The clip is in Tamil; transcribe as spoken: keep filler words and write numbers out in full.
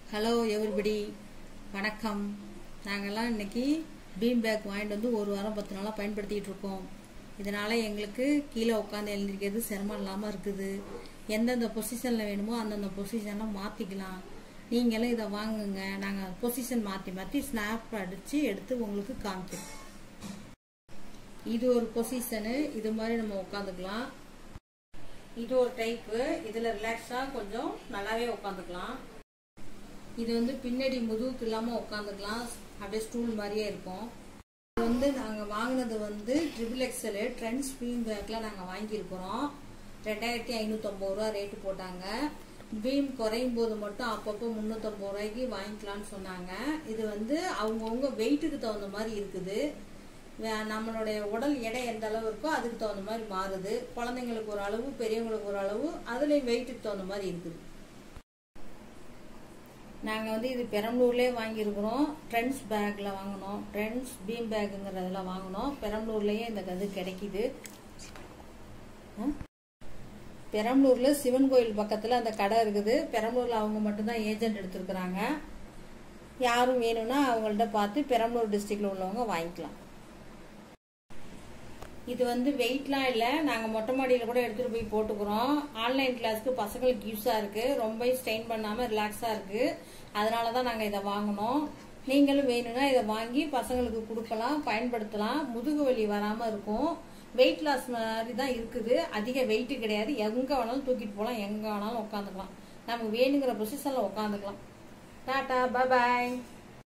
ஹலோ எவ்ரிபடி, வணக்கம். நாங்கள்லாம் இன்னைக்கு பீம் பேக் வாங்கிட்டு வந்து ஒரு வாரம் பத்து நாளாக பயன்படுத்திகிட்டு இருக்கோம். இதனால் எங்களுக்கு கீழே உட்காந்து எழுந்திரிக்கிறது சிரமம் இல்லாமல் இருக்குது. எந்தெந்த பொசிஷனில் வேணுமோ அந்தந்த பொசிஷனை மாற்றிக்கலாம். நீங்களும் இதை வாங்குங்க. நாங்கள் பொசிஷன் மாற்றி மாற்றி ஸ்னாப் அடித்து எடுத்து உங்களுக்கு காமிக்கிறோம். இது ஒரு பொசிஷனு, இது மாதிரி நம்ம உட்காந்துக்கலாம். இது ஒரு டைப்பு, இதில் ரிலாக்ஸாக கொஞ்சம் நல்லாவே உட்காந்துக்கலாம். இது வந்து பின்னாடி முதுகுக்கு இல்லாமல் உட்காந்துக்கலாம், அப்படியே ஸ்டூல் மாதிரியே இருக்கும். இது வந்து நாங்கள் வாங்கினது வந்து ட்ரிபிள் எக்ஸலு ட்ரெண்ட்ஸ் பீம் பேக்கில் நாங்கள் வாங்கியிருக்கிறோம். ரெண்டாயிரத்தி ஐநூற்றம்பது ரூபா ரேட்டு போட்டாங்க. பீம் குறையும் போது மட்டும் அப்பப்போ முந்நூற்றம்பது ரூபாய்க்கு வாங்கிக்கலான்னு சொன்னாங்க. இது வந்து அவங்கவுங்க வெயிட்டுக்கு தகுந்த மாதிரி இருக்குது. நம்மளுடைய உடல் எடை எந்த அளவு இருக்கோ அதுக்கு தகுந்த மாதிரி மாறுது. குழந்தைங்களுக்கு ஒரு அளவு, பெரியவங்களுக்கு ஒரு அளவு, அதுலேயும் வெயிட்டுக்கு தகுந்த மாதிரி இருக்குது. நாங்கள் வந்து இது பெரம்பலூர்லேயே வாங்கியிருக்கிறோம். ட்ரெண்ட்ஸ் பேக்கில் வாங்கினோம். ட்ரெண்ட்ஸ் பீம் பேக்குங்கிறதுல வாங்கினோம். பெரம்பலூர்லேயே இந்த இது கிடைக்கிது. பெரம்பலூரில் சிவன் கோயில் பக்கத்தில் அந்த கடை இருக்குது. பெரம்பலூரில் அவங்க மட்டும்தான் ஏஜென்ட் எடுத்துருக்குறாங்க. யாரும் வேணும்னா அவங்கள்ட்ட பார்த்து பெரம்பலூர் டிஸ்ட்ரிக்டில் உள்ளவங்க வாங்கிக்கலாம். இது வந்து வெயிட்லாம் இல்லை, நாங்கள் மொட்டை மாடியில் கூட எடுத்துகிட்டு போய் போட்டுக்கிறோம். ஆன்லைன் கிளாஸ்க்கு பசங்களுக்கு யூஸாக இருக்குது. ரொம்ப ஸ்ட்ரெயின் பண்ணாமல் ரிலாக்ஸாக இருக்குது. அதனால தான் நாங்கள் இதை வாங்கினோம். நீங்களும் வேணும்னா இதை வாங்கி பசங்களுக்கு கொடுக்கலாம், பயன்படுத்தலாம். முதுகு வலி வராமல் இருக்கும். வெயிட் லாஸ் மாதிரி தான் இருக்குது. அதிக வெயிட்டு கிடையாது. எங்கே வேணாலும் தூக்கிட்டு போகலாம், எங்கே வேணாலும் உட்காந்துக்கலாம். நமக்கு வேணுங்கிற பொசிஷனில் உட்காந்துக்கலாம். டாட்டா, பாய் பாய்.